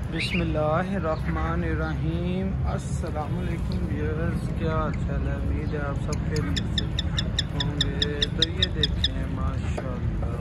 बिस्मिल्लाहिर्रहमानिर्रहीम। अस्सलामुअलैकुम व्यूअर्स, क्या हाल चाल है? उम्मीद है आप सब खैरियत से होंगे। तो ये देखें माशाल्लाह